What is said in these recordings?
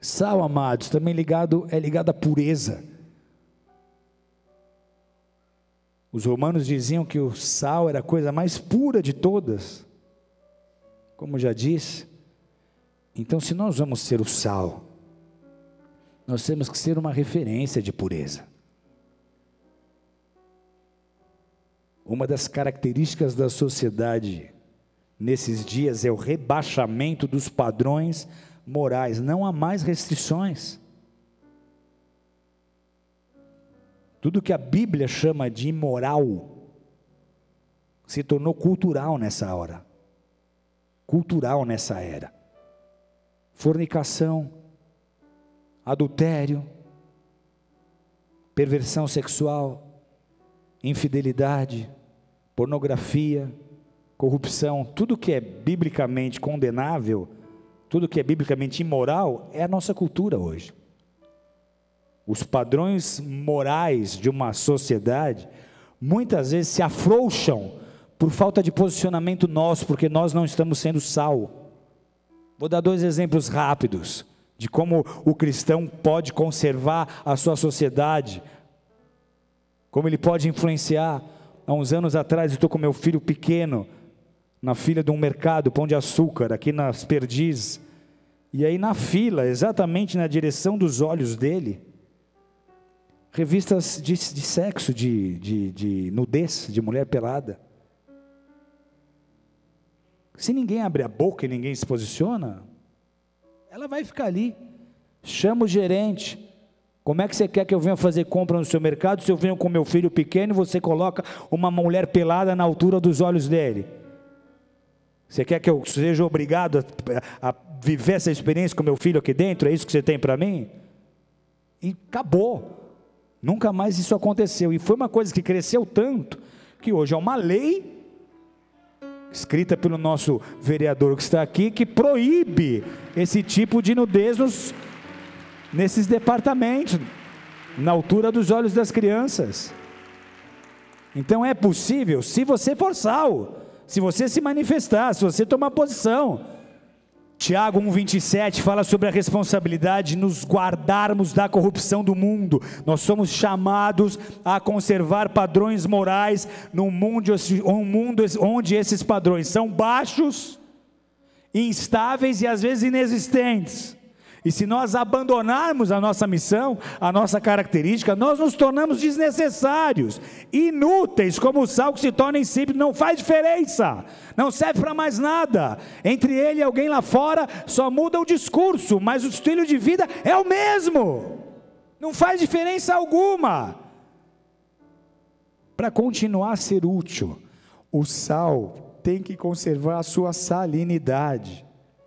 Sal, amados, também é ligado à pureza. Os romanos diziam que o sal era a coisa mais pura de todas, como já disse. Então, se nós vamos ser o sal, nós temos que ser uma referência de pureza. Uma das características da sociedade nesses dias é o rebaixamento dos padrões morais. Não há mais restrições. Tudo que a Bíblia chama de imoral se tornou cultural nessa hora. Cultural nessa era. Fornicação, adultério, perversão sexual, infidelidade, pornografia, corrupção, tudo que é biblicamente condenável, tudo que é biblicamente imoral, é a nossa cultura hoje. Os padrões morais de uma sociedade, muitas vezes se afrouxam por falta de posicionamento nosso, porque nós não estamos sendo sal. Vou dar 2 exemplos rápidos, de como o cristão pode conservar a sua sociedade, como ele pode influenciar. Há uns anos atrás, eu estou com meu filho pequeno, na fila de um mercado, Pão de Açúcar, aqui nas Perdizes, e aí na fila, exatamente na direção dos olhos dele, revistas de sexo, de nudez, de mulher pelada. Se ninguém abre a boca e ninguém se posiciona, ela vai ficar ali. Chama o gerente. Como é que você quer que eu venha fazer compra no seu mercado, se eu venho com meu filho pequeno e você coloca uma mulher pelada na altura dos olhos dele? Você quer que eu seja obrigado a viver essa experiência com meu filho aqui dentro? É isso que você tem para mim? E acabou. Nunca mais isso aconteceu. E foi uma coisa que cresceu tanto, que hoje é uma lei, escrita pelo nosso vereador que está aqui, que proíbe esse tipo de nudez nesses departamentos, na altura dos olhos das crianças. Então é possível, se você for sal, se você se manifestar, se você tomar posição. Tiago 1,27 fala sobre a responsabilidade de nos guardarmos da corrupção do mundo. Nós somos chamados a conservar padrões morais num mundo onde esses padrões são baixos, instáveis e às vezes inexistentes. E se nós abandonarmos a nossa missão, a nossa característica, nós nos tornamos desnecessários, inúteis, como o sal que se torna insípido, não faz diferença, não serve para mais nada. Entre ele e alguém lá fora, só muda o discurso, mas o estilo de vida é o mesmo, não faz diferença alguma. Para continuar a ser útil, o sal tem que conservar a sua salinidade.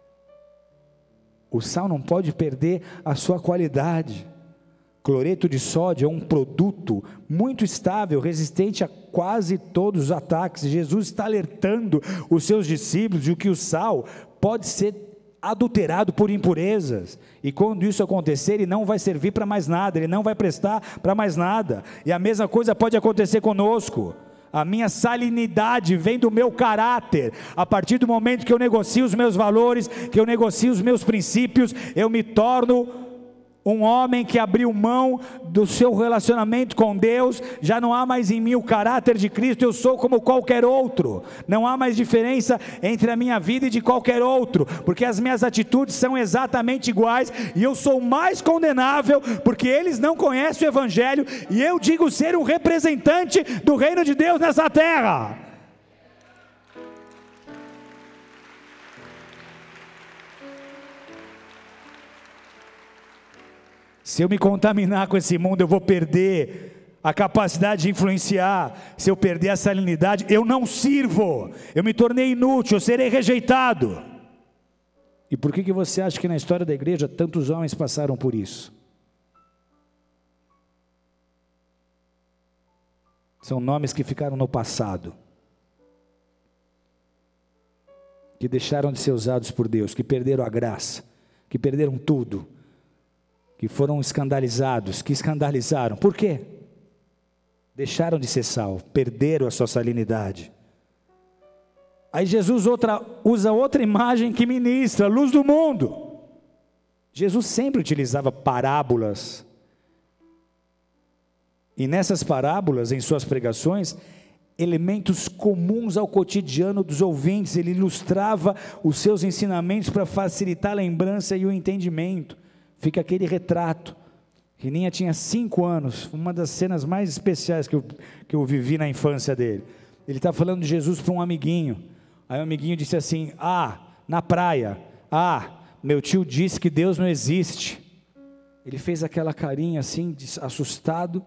O sal não pode perder a sua qualidade. Cloreto de sódio é um produto muito estável, resistente a quase todos os ataques. Jesus está alertando os seus discípulos de que o sal pode ser adulterado por impurezas, e quando isso acontecer, ele não vai servir para mais nada, ele não vai prestar para mais nada. E a mesma coisa pode acontecer conosco. A minha salinidade vem do meu caráter. A partir do momento que eu negocio os meus valores, que eu negocio os meus princípios, eu me torno um homem que abriu mão do seu relacionamento com Deus. Já não há mais em mim o caráter de Cristo, eu sou como qualquer outro. Não há mais diferença entre a minha vida e de qualquer outro, porque as minhas atitudes são exatamente iguais, e eu sou mais condenável, porque eles não conhecem o Evangelho, e eu digo ser um representante do reino de Deus nessa terra. Se eu me contaminar com esse mundo, eu vou perder a capacidade de influenciar. Se eu perder a salinidade, eu não sirvo, eu me tornei inútil, eu serei rejeitado. E por que você acha que na história da igreja tantos homens passaram por isso? São nomes que ficaram no passado, que deixaram de ser usados por Deus, que perderam a graça, que perderam tudo, que foram escandalizados, que escandalizaram. Por quê? Deixaram de ser sal, perderam a sua salinidade. Aí Jesus usa outra imagem que ministra, luz do mundo. Jesus sempre utilizava parábolas, e nessas parábolas, em suas pregações, elementos comuns ao cotidiano dos ouvintes, ele ilustrava os seus ensinamentos para facilitar a lembrança e o entendimento. Fica aquele retrato. Rininha tinha 5 anos, uma das cenas mais especiais que eu vivi na infância dele. Ele está falando de Jesus para um amiguinho, aí o amiguinho disse assim: na praia, meu tio disse que Deus não existe. Ele fez aquela carinha assim, assustado,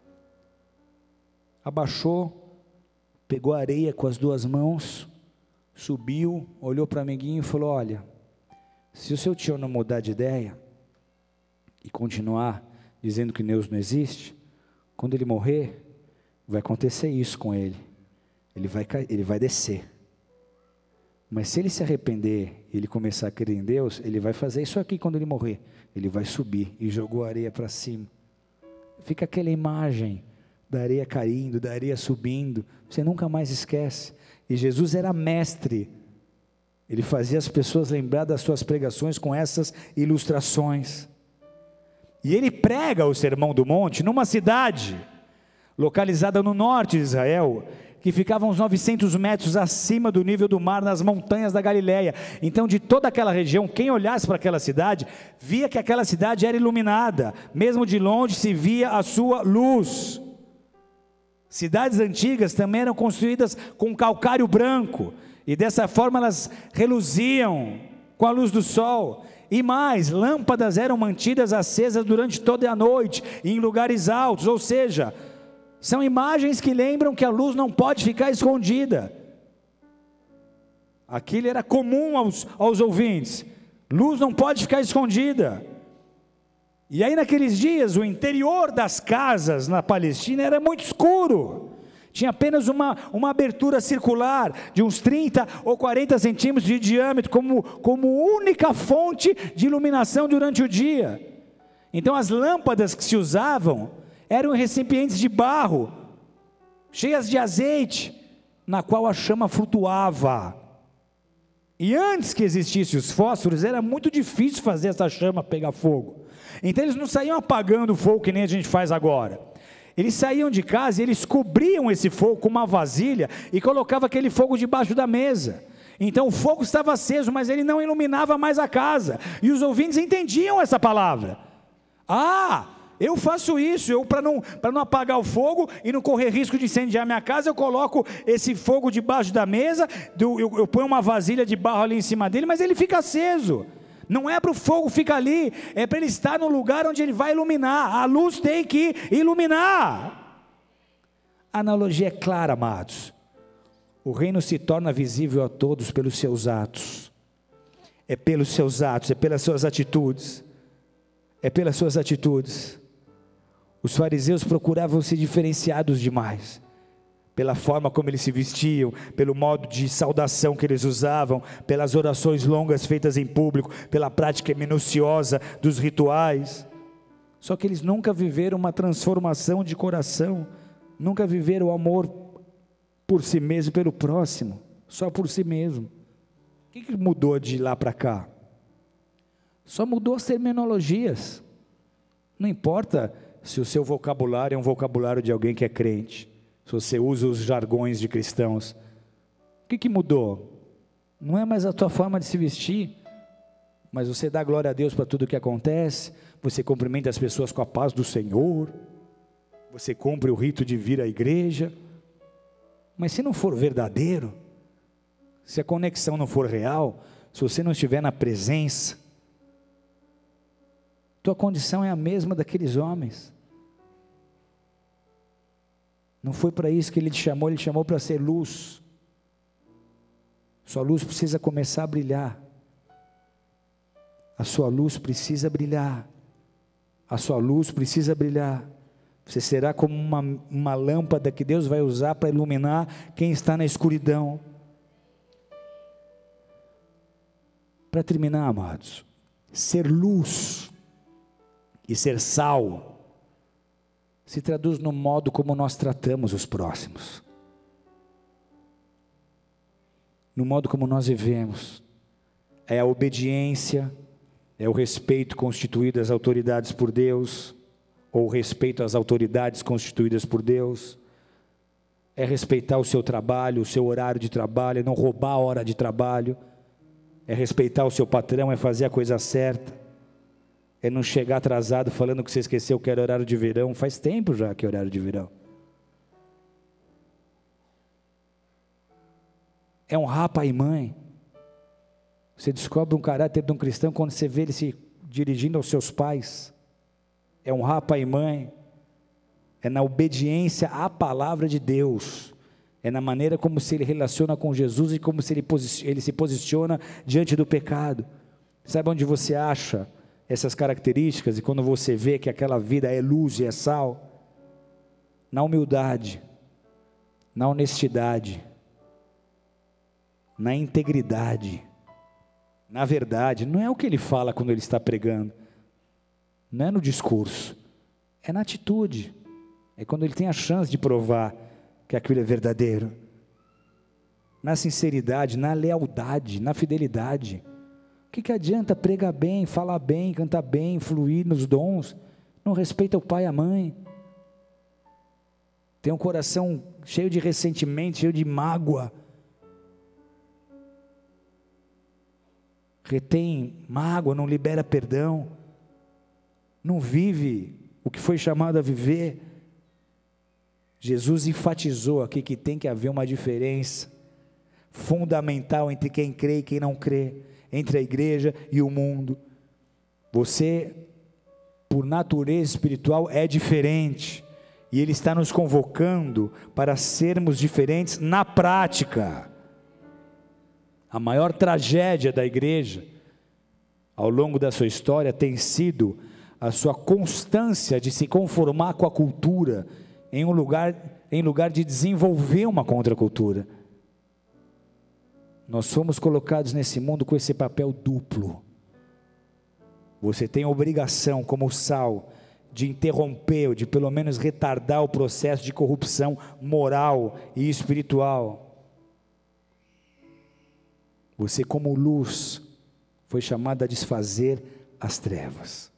abaixou, pegou a areia com as 2 mãos, subiu, olhou para o amiguinho e falou: olha, se o seu tio não mudar de ideia, e continuar dizendo que Deus não existe, quando ele morrer, vai acontecer isso com ele, ele vai descer, mas se ele se arrepender, e ele começar a crer em Deus, ele vai fazer isso aqui quando ele morrer, ele vai subir, e jogou a areia para cima, fica aquela imagem, da areia caindo, da areia subindo, você nunca mais esquece. E Jesus era mestre, ele fazia as pessoas lembrar das suas pregações com essas ilustrações, e ele prega o Sermão do Monte numa cidade, localizada no norte de Israel, que ficava uns 900 metros acima do nível do mar, nas montanhas da Galileia. Então de toda aquela região, quem olhasse para aquela cidade, via que aquela cidade era iluminada, mesmo de longe se via a sua luz. Cidades antigas também eram construídas com calcário branco, e dessa forma elas reluziam com a luz do sol, e mais, lâmpadas eram mantidas acesas durante toda a noite, em lugares altos, ou seja, são imagens que lembram que a luz não pode ficar escondida. Aquilo era comum aos ouvintes, luz não pode ficar escondida. E aí naqueles dias, o interior das casas na Palestina era muito escuro, tinha apenas uma abertura circular, de uns 30 ou 40 centímetros de diâmetro, como única fonte de iluminação durante o dia. Então as lâmpadas que se usavam, eram recipientes de barro, cheias de azeite, na qual a chama flutuava, e antes que existissem os fósforos, era muito difícil fazer essa chama pegar fogo. Então eles não saíam apagando o fogo que nem a gente faz agora, eles saíam de casa e eles cobriam esse fogo com uma vasilha, e colocavam aquele fogo debaixo da mesa. Então o fogo estava aceso, mas ele não iluminava mais a casa, e os ouvintes entendiam essa palavra. Eu faço isso, para não apagar o fogo e não correr risco de incendiar minha casa, eu coloco esse fogo debaixo da mesa, eu ponho uma vasilha de barro ali em cima dele, mas ele fica aceso. Não é para o fogo ficar ali, é para ele estar no lugar onde ele vai iluminar. A luz tem que iluminar. A analogia é clara, amados. O reino se torna visível a todos pelos seus atos. É pelos seus atos, é pelas suas atitudes. É pelas suas atitudes. Os fariseus procuravam ser diferenciados demais, pela forma como eles se vestiam, pelo modo de saudação que eles usavam, pelas orações longas feitas em público, pela prática minuciosa dos rituais. Só que eles nunca viveram uma transformação de coração, nunca viveram o amor por si mesmo, pelo próximo, só por si mesmo. O que mudou de lá para cá? Só mudou as terminologias. Não importa se o seu vocabulário é um vocabulário de alguém que é crente, se você usa os jargões de cristãos, o que mudou? Não é mais a tua forma de se vestir, mas você dá glória a Deus para tudo o que acontece, você cumprimenta as pessoas com a paz do Senhor, você cumpre o rito de vir à igreja, mas se não for verdadeiro, se a conexão não for real, se você não estiver na presença, tua condição é a mesma daqueles homens. Não foi para isso que ele te chamou para ser luz. Sua luz precisa começar a brilhar. A sua luz precisa brilhar. A sua luz precisa brilhar. Você será como uma lâmpada que Deus vai usar para iluminar quem está na escuridão. Para terminar, amados, ser luz e ser sal se traduz no modo como nós tratamos os próximos, no modo como nós vivemos. É a obediência, É o respeito constituído às autoridades por Deus, ou o respeito às autoridades constituídas por Deus. É respeitar o seu trabalho, o seu horário de trabalho, é não roubar a hora de trabalho. É respeitar o seu patrão, é fazer a coisa certa. É não chegar atrasado falando que você esqueceu que era horário de verão. Faz tempo já que é horário de verão. É honrar pai e mãe. Você descobre um caráter de um cristão quando você vê ele se dirigindo aos seus pais. É honrar pai e mãe. É na obediência à palavra de Deus. É na maneira como se ele relaciona com Jesus e como se ele se posiciona diante do pecado. Sabe onde você acha essas características? E quando você vê que aquela vida é luz e é sal? Na humildade, na honestidade, na integridade, na verdade. Não é o que ele fala quando ele está pregando, não é no discurso, é na atitude. É quando ele tem a chance de provar que aquilo é verdadeiro. Na sinceridade, na lealdade, na fidelidade. O que adianta pregar bem, falar bem, cantar bem, fluir nos dons, não respeita o pai e a mãe? Tem um coração cheio de ressentimento, cheio de mágoa. Retém mágoa, não libera perdão. Não vive o que foi chamado a viver. Jesus enfatizou aqui que tem que haver uma diferença fundamental entre quem crê e quem não crê, entre a igreja e o mundo. Você, por natureza espiritual, é diferente, e Ele está nos convocando para sermos diferentes na prática. A maior tragédia da igreja, ao longo da sua história, tem sido a sua constância de se conformar com a cultura, em lugar de desenvolver uma contracultura. Nós fomos colocados nesse mundo com esse papel duplo. Você tem a obrigação, como sal, de interromper, ou de pelo menos retardar o processo de corrupção moral e espiritual. Você, como luz, foi chamado a desfazer as trevas.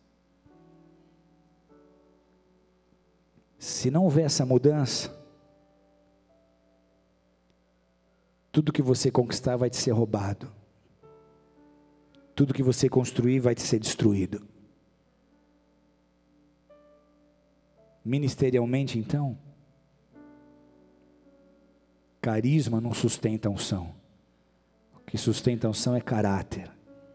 Se não houver essa mudança, tudo que você conquistar vai te ser roubado. Tudo que você construir vai te ser destruído. Ministerialmente, então, carisma não sustenta a unção. O que sustenta a unção é caráter.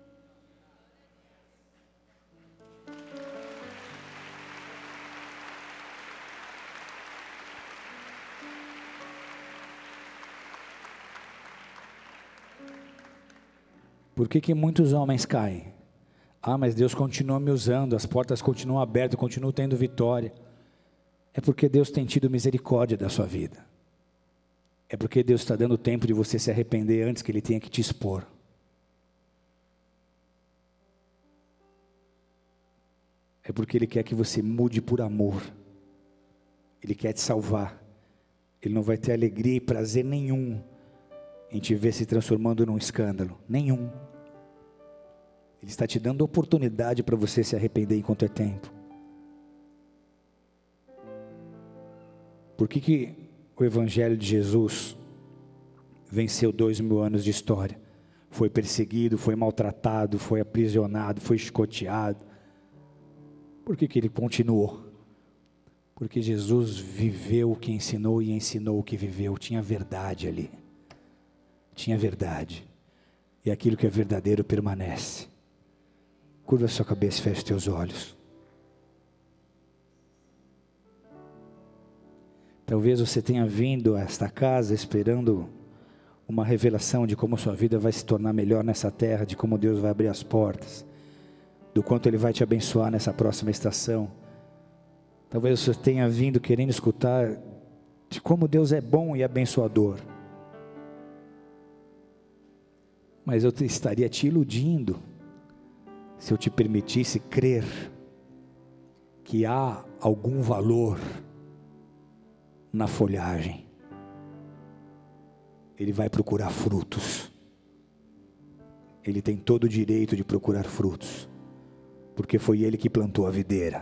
Por que muitos homens caem? Mas Deus continua me usando, as portas continuam abertas, eu continuo tendo vitória. É porque Deus tem tido misericórdia da sua vida. É porque Deus está dando tempo de você se arrepender antes que Ele tenha que te expor. É porque Ele quer que você mude por amor. Ele quer te salvar. Ele não vai ter alegria e prazer nenhum em te ver se transformando num escândalo. Nenhum. Ele está te dando oportunidade para você se arrepender enquanto é tempo. Por que o Evangelho de Jesus venceu 2000 anos de história? Foi perseguido, foi maltratado, foi aprisionado, foi chicoteado. Por que ele continuou? Porque Jesus viveu o que ensinou e ensinou o que viveu. Tinha verdade ali. Tinha verdade. E aquilo que é verdadeiro permanece. Curva a sua cabeça e feche teus olhos. Talvez você tenha vindo a esta casa esperando uma revelação de como sua vida vai se tornar melhor nessa terra, de como Deus vai abrir as portas, do quanto Ele vai te abençoar nessa próxima estação. Talvez você tenha vindo querendo escutar de como Deus é bom e abençoador. Mas eu estaria te iludindo se eu te permitisse crer que há algum valor na folhagem. Ele vai procurar frutos. Ele tem todo o direito de procurar frutos. porque foi Ele que plantou a videira.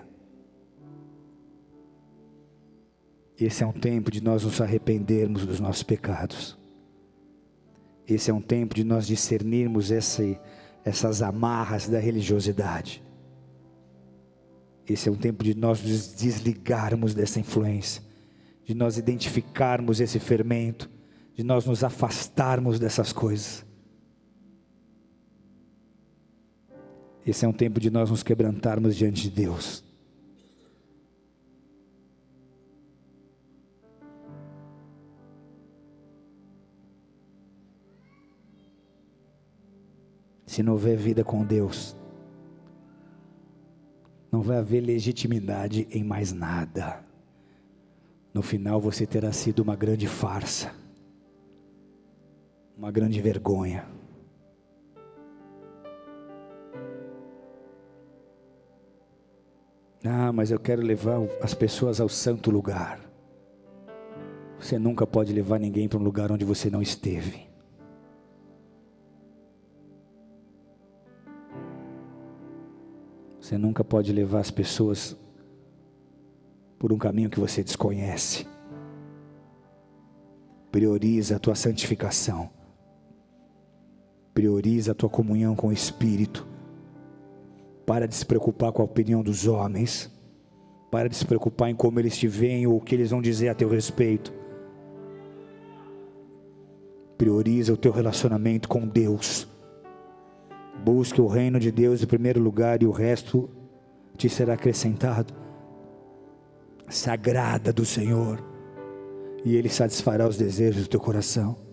Esse é um tempo de nós nos arrependermos dos nossos pecados. Esse é um tempo de nós discernirmos essas amarras da religiosidade. Esse é um tempo de nós nos desligarmos dessa influência, de nós identificarmos esse fermento, de nós nos afastarmos dessas coisas. Esse é um tempo de nós nos quebrantarmos diante de Deus. Se não houver vida com Deus, não vai haver legitimidade em mais nada. No final você terá sido uma grande farsa, uma grande vergonha. Ah, mas eu quero levar as pessoas ao santo lugar. Você nunca pode levar ninguém para um lugar onde você não esteve. Você nunca pode levar as pessoas por um caminho que você desconhece. Prioriza a tua santificação. Prioriza a tua comunhão com o Espírito. Para de se preocupar com a opinião dos homens. Para de se preocupar em como eles te veem ou o que eles vão dizer a teu respeito. Prioriza o teu relacionamento com Deus. Busque o reino de Deus em primeiro lugar e o resto te será acrescentado. Se agrada do Senhor e Ele satisfará os desejos do teu coração.